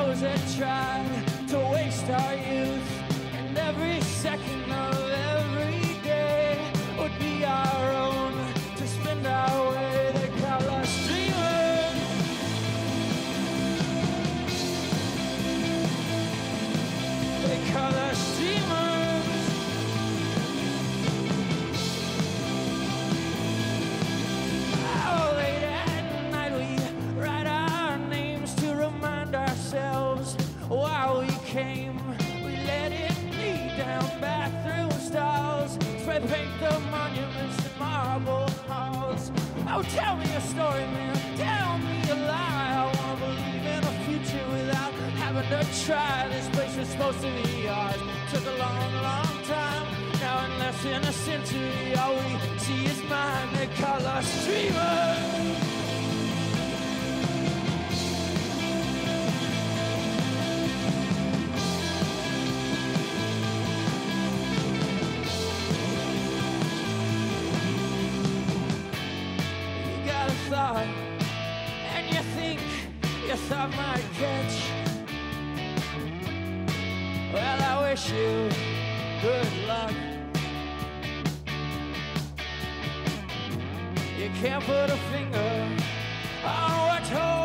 those that tried to waste our youth, and every second of every day would be our own to spend our way. They call us dreamers. They call us dreamers. Oh, late at night we write our names to remind ourselves why we came. We let it bleed down bathroom stalls, spray paint the monuments and marble halls. Oh, tell me a story, man, tell me a lie. I wanna believe in a future without having to try. This place was supposed to be ours, took a long, long time. Now in less than a century, all we see is mine. They call us dreamers. Thought, and you think your thought might catch. Well, I wish you good luck. You can't put a finger on what's holding